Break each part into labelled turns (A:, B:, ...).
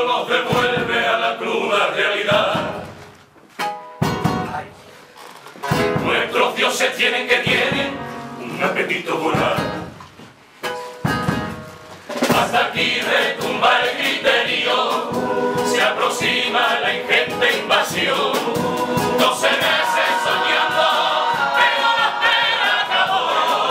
A: solo nos devuelve a la cruda realidad. Nuestros dioses tienen un apetito voraz. Hasta aquí retumba el griterío, se aproxima la ingente invasión. 12 meses soñando, pero la espera acabó.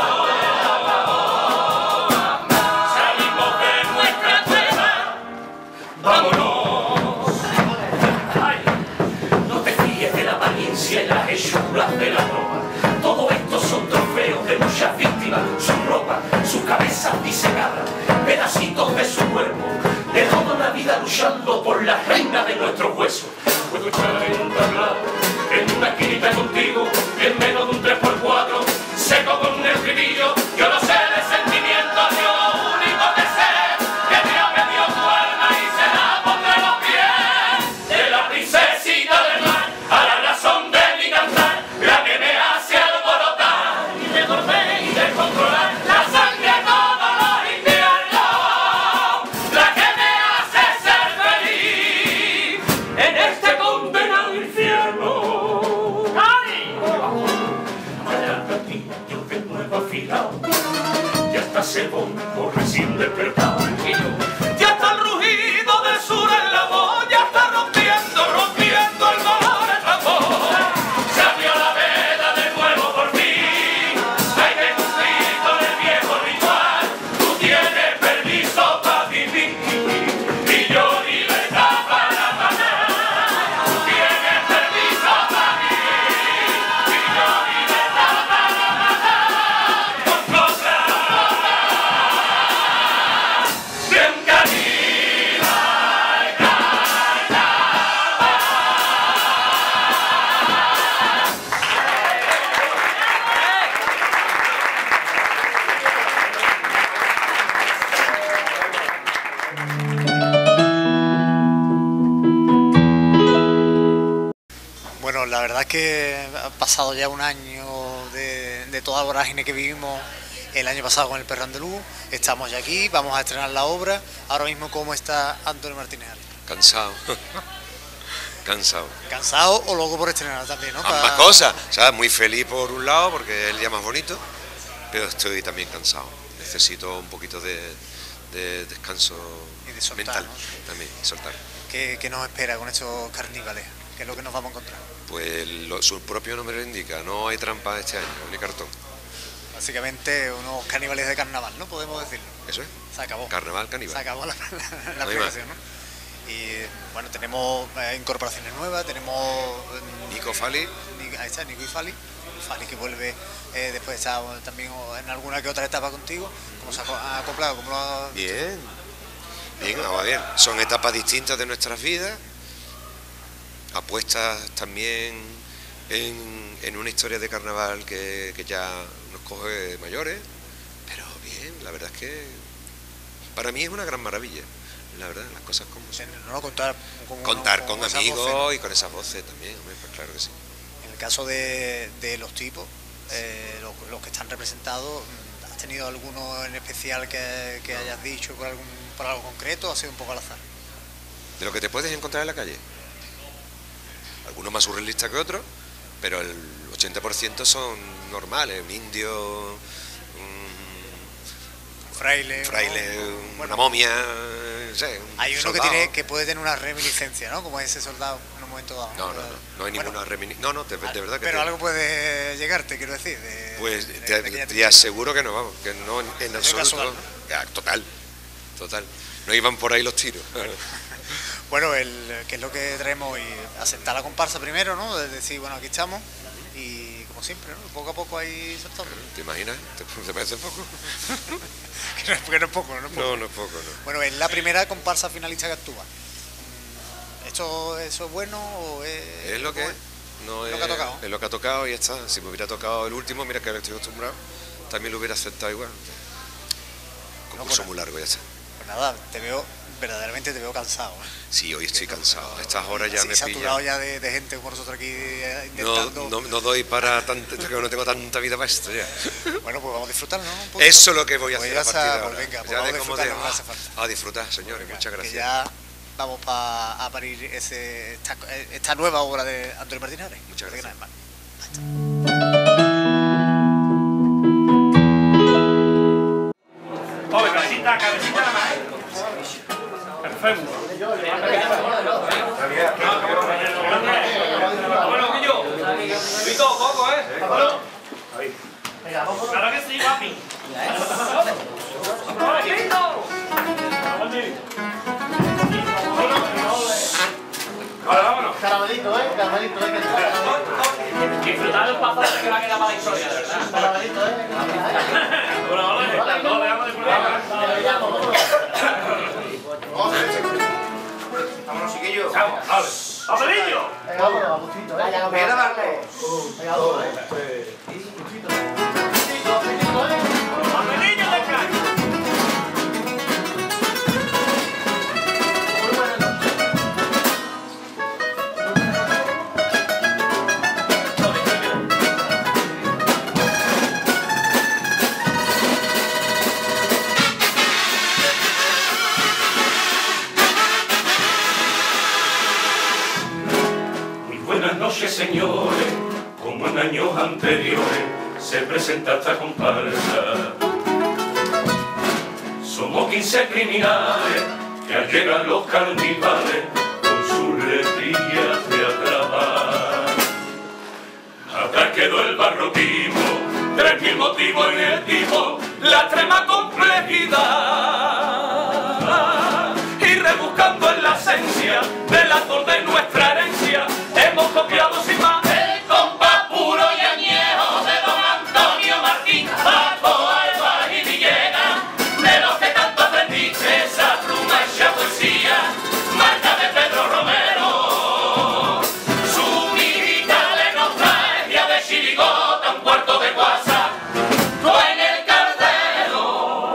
A: Salimos de nuestra cueva, vámonos. Ay, no te fíes de la apariencia y las hechuras de la ropa. Todo esto son trofeos de muchas víctimas, su ropa, sus cabezas disecadas, pedacitos de su cuerpo, de toda una vida luchando por la reina de nuestros huesos. Puedo echar en un tablado, en una esquinita contigo, y en menos de un 3x4, seco con el estribillo. Yo no sé de sentimientos, yo lo único que sé, que Dios me dio tu alma y se la pondré a los pies de la princesita del mar, a la razón de mi cantar, la que me hace alborotar y de dormir y de controlar la sangre todos los inviernos, la que me hace ser feliz en este condenado infierno. ¡Ay! Allá yo de nuevo afilado, ya está ese bombo recién despertado. Ya está el rugido del sur en la voz, ya está rompiendo el dolor el tambor. Se abrió la veda de nuevo por fin, hay que cumplir con el viejo ritual. Tú tienes permiso para vivir y yo libertad para matar. Tú tienes permiso para vivir y yo libertad para matar. Con cosas de un caníbal carnaval.
B: Bueno, la verdad es que ha pasado ya un año de toda la vorágine que vivimos el año pasado con el Perro Andaluz. Estamos ya aquí, vamos a estrenar la obra. Ahora mismo, ¿cómo está Antonio Martínez Arias?
C: Cansado. Cansado.
B: ¿Cansado o loco por estrenar también, no?
C: Ambas cosas. O sea, muy feliz por un lado porque es el día más bonito, pero estoy también cansado. Necesito un poquito de descanso
B: Y de soltar,
C: mental,
B: ¿no?
C: también, soltar.
B: ¿Qué nos espera con estos carnívales? ¿Qué es lo que nos vamos a encontrar?
C: Pues su propio nombre lo indica, no hay trampa este año, ni cartón.
B: Básicamente unos caníbales de carnaval, ¿no? Podemos decirlo.
C: Eso es.
B: Se acabó.
C: Carnaval caníbal.
B: Se acabó la
C: No hay
B: explicación, ¿no? Y bueno, tenemos incorporaciones nuevas, tenemos
C: Nico Fali.
B: Ahí está, Nico y Fali. Fali que vuelve después está también en alguna que otra etapa contigo. ¿Cómo se ha acoplado? ¿Cómo lo ha visto?
C: Bien. Bien, va bien. Son etapas distintas de nuestras vidas. Apuestas también en una historia de carnaval que ya nos coge mayores. Pero bien, la verdad es que para mí es una gran maravilla. La verdad, las cosas como son.
B: No contar
C: Con
B: esas
C: amigos
B: voces, ¿no?
C: y con esas voces también, hombre, pues claro que sí.
B: En el caso de los tipos, los que están representados, ¿has tenido alguno en especial que hayas dicho por algo concreto o ha sido un poco al azar?
C: De lo que te puedes encontrar en la calle. Algunos más surrealistas que otros, pero el 80% son normales, un indio,
B: Fraile,
C: ¿no? Una momia, no sé,
B: hay uno
C: soldado.
B: que puede tener una reminiscencia, ¿no? Como ese soldado en un momento dado.
C: No hay ninguna reminiscencia. No, de verdad que
B: pero algo puede llegarte, quiero decir.
C: Pues
B: que ya
C: te aseguro que no, vamos, que no en absoluto.
B: casual, ¿no?
C: Ya, total. No iban por ahí los tiros.
B: Bueno, que es lo que traemos hoy, aceptar la comparsa primero, ¿no? De decir, bueno, aquí estamos y como siempre, ¿no? Poco a poco ahí soltando.
C: ¿Te imaginas? ¿Te parece poco?
B: que no es poco, no es poco.
C: No es poco, no.
B: Bueno, es la primera comparsa finalista que actúa. ¿Eso es bueno o
C: Es lo que es. No
B: lo que ha tocado.
C: Es lo que ha tocado y ya está. Si me hubiera tocado el último, mira que ahora estoy acostumbrado, también lo hubiera aceptado igual. Concurso muy largo, ya está.
B: Pues nada, verdaderamente te veo cansado.
C: Sí, hoy estoy cansado. A estas horas ya me
B: saturado
C: pilla.
B: ya de gente como nosotros aquí intentando.
C: No doy para tanto, que no tengo tanta vida para esto ya.
B: Bueno, pues vamos a disfrutarlo, ¿no? Un poco,
C: Eso es lo que voy a
B: pues
C: hacer a partir de ahora.
B: Venga, pues
C: Ya
B: vamos a
C: de cómo
B: disfrutar lo que hace falta.
C: a disfrutar, señores. Muchas gracias.
B: Que ya vamos a parir esta nueva obra de Antonio Martínez Ares.
C: Muchas gracias.
A: Joder, cabecita nada más, Perfecto. Bueno, Guillo. Vito, poco, Claro que sí, papi. Ahora vámonos.
D: Caramelito, caramelito,
A: Disfrutar el pasaje que va a quedar para la historia, de verdad.
D: Caramelito,
A: Bueno, vale, no, dejamos de
C: Vámonos, chiquillos.
A: Vamos, vale. ¡Papelillo!
D: Venga, vámonos, Agustito,
C: Venga, Marcos.
D: Venga, dos, Agustito. Agustito,
A: ¡Papelillo de calle!
D: Muy buenas noches.
A: Buenas noches, señores, como en años anteriores se presenta esta comparsa. Somos 15 criminales que al llegar los carnivales con sus letrillas de atrapar. Atrás quedó el barroquismo, 3000 motivos en el tipo, la extrema complejidad. Y rebuscando en la esencia del árbol de nuestra herencia, hemos copiado sin más el compás puro y añejo de don Antonio Martín, Paco, Alba y Villegas, de los que tanto aprendiste esa pluma hecha poesía, marca de Pedro Romero. Su mijita le nostalgia de chirigota, un cuarto de guasa, tú en el cardero,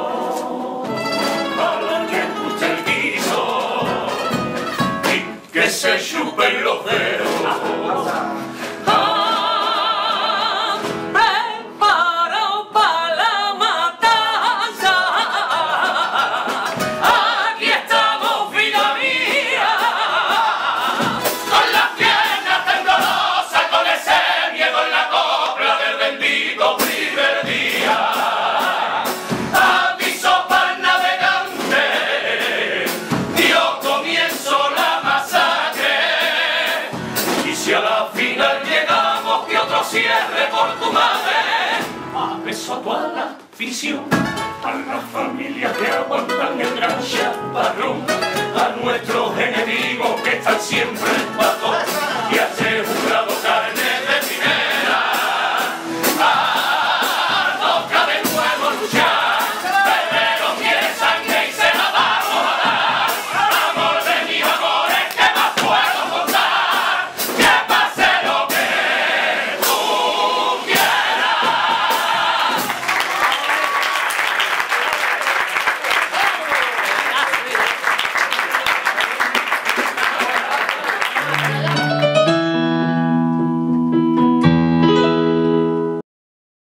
A: para que escuche el guiso y que se chupen los dedos. Preparado para la matanza. Aquí estamos, vida mía, con las piernas temblorosas, con ese miedo en la copla del bendito primer día. Aviso para el navegante, dio comienzo la masacre. Y si a la final llegamos, que otro cierre por tu madre. A beso a toda la afición, a la familia que